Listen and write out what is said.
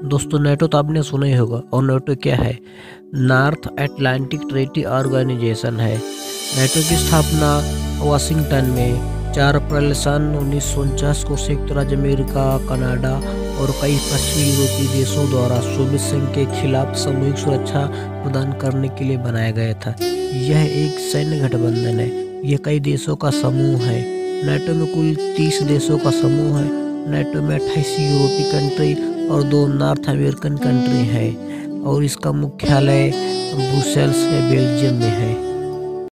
दोस्तों नेटो तो आपने सुना ही होगा। और नेटो क्या है? नॉर्थ अटलांटिक ट्रीटी ऑर्गेनाइजेशन है। नेटो की स्थापना वाशिंगटन में 4 अप्रैल सन 1949 को संयुक्त राज्य अमेरिका, कनाडा और कई पश्चिमी यूरोपीय देशों द्वारा सोवियत संघ के खिलाफ सामूहिक सुरक्षा प्रदान करने के लिए बनाया गया था। यह एक सैन्य गठबंधन है। यह कई देशों का समूह है। नेटो में कुल 30 देशों का समूह है। नेटो में 28 यूरोपीय कंट्री और 2 नॉर्थ अमेरिकन कंट्री है और इसका मुख्यालय ब्रुसेल्स बेल्जियम में है।